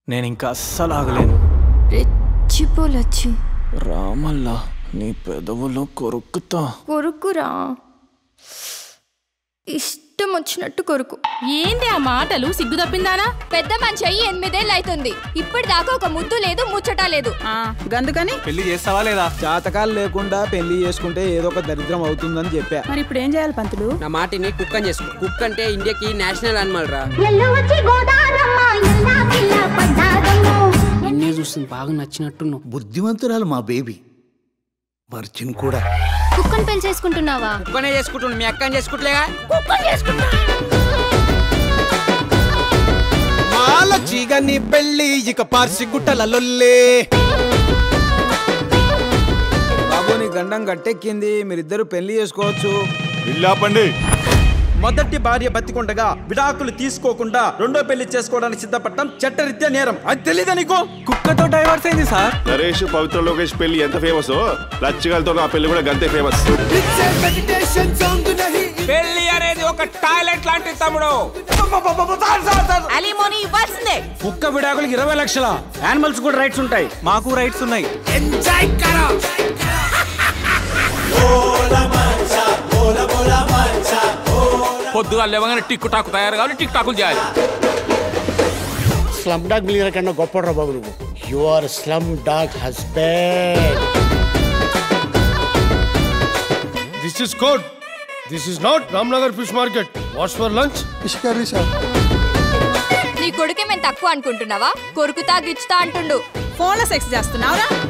నేను ఇంకా అస్సలు ఆగలేను. రెచ్చిపోలొచ్చు రామల్లా నీ పెదవులు కొరుకుతా. కొరుకురా, ఇష్టం వచ్చినట్టు కొరుకు. ఏంది ఆ మాటలు? సిగ్గు తప్పిందానా? పెద్ద మనిషి అయ్యి 8 ఏళ్ళు అవుతుంది, ఇప్పటిదాకా ఒక ముద్దు లేదు, ముచ్చట లేదు. గందుకని పెళ్లి చేస్తావా లేదా? జాతకాలు లేకుండా పెళ్లి చేసుకుంటే ఏదో ఒక దరిద్రం అవుతుందని చెప్పా. మరి ఇప్పుడు ఏం చేయాలి పంతులు? నా మాటిని కుక్కని చేసుకో. కుక్క అంటే ఇండియాకి నేషనల్ అనిమల్ రా. నిన్నే చూస్తుంది, బాగా నచ్చినట్టున్నావు. బుద్ధిమంతురాలు మా బేబీ మర్చిన్ కూడా. కుక్కని పెళ్లి చేసుకుంటున్నావా? కుక్కనే చేసుకుంటున్నా, మీ అక్కని చేసుకుంటలేగా. చీగని పెళ్లి ఇక పార్సి గుట్టల లొల్లే. బాబు నీ గండం గట్టెక్కింది, మీరిద్దరు పెళ్లి చేసుకోవచ్చు. ఇల్లాపండి. మొదటి భార్య బతికుండగా విడాకులు తీసుకోకుండా రెండో పెళ్లి చేసుకోవడానికి సిద్ధపడటం చట్టరీత్యా నేరం. అది తెలీదా నీకు? కుక్కతో డైవర్స్ అయింది సార్. నరేష్ పవిత్ర లోకేష్ పెళ్లి ఎంత ఫేమస్, లచ్చిగాలతో నా పెళ్లి కూడా గంతే ఫేమస్. పెళ్లి అనేది ఒక టాయిలెట్ లాంటి తమ్ముడు. అలీమోని ఇవ్వాల్సిందే. కుక్క విడాకులకు 20 లక్షల. యానిమల్స్ కూడా రైట్స్ ఉంటాయి. మాకు రైట్స్ ఉన్నాయి. పొద్దుగా లేవగానే టిక్ టాక్ తయారు కావాలి, టిక్ టాకులు చేయాలి. స్లమ్ డాగ్ మిలియనర్ కన్నా గొప్ప బాబు నువ్వు. You are slumdog husband. This is code. This is not Ramnagar fish market. What's for lunch? Fish curry sir. నీ కొడుకే మేము తక్కువ అనుకుంటున్నావా? కొరుకుతా గిచ్చుతా అంటుండు. ఫోన్లో సెక్స్ చేస్తున్నావురా?